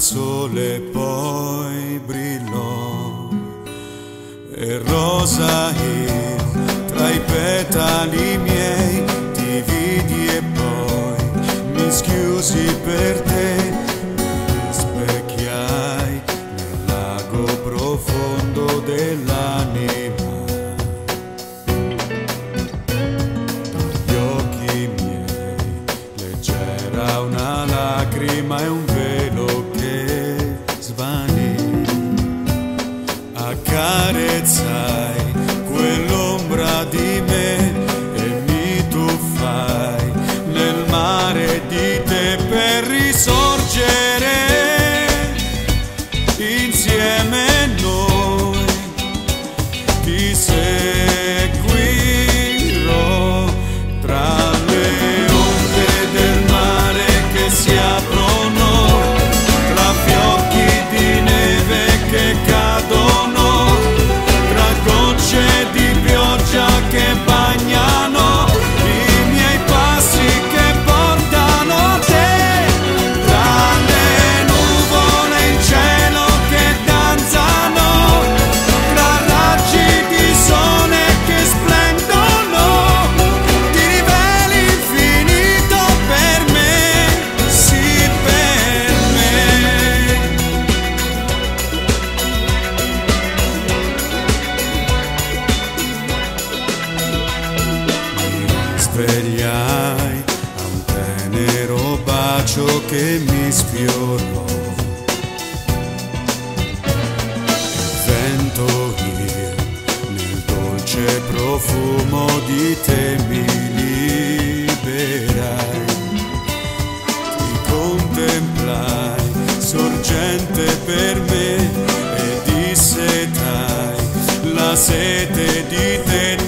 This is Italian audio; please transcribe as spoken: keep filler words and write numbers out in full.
al sole poi brillò, e rosa io tra i petali miei ti vidi e poi mi schiusi per te, mi specchiai nel lago profondo dell'anima. Dagli occhi miei leggera una lacrima e un velo che svanì, accarezzai quell'ombra di me e mi tuffai nel mare di te per risorgere insieme noi. Ti seguirò tra le onde del mare che si aprono, tra fiocchi di neve che cadono, tra gocce di pioggia che bagnano i miei passi che portano a te, tra le nuvole in cielo che danzano, tra raggi di sole che splendono, ti riveli infinito per me, sì per me. Mi svegliai a un tenero bacio che mi sfiorò, il vento io nel dolce profumo di te mi liberai, ti contemplai sorgente per me e dissetai la sete di te.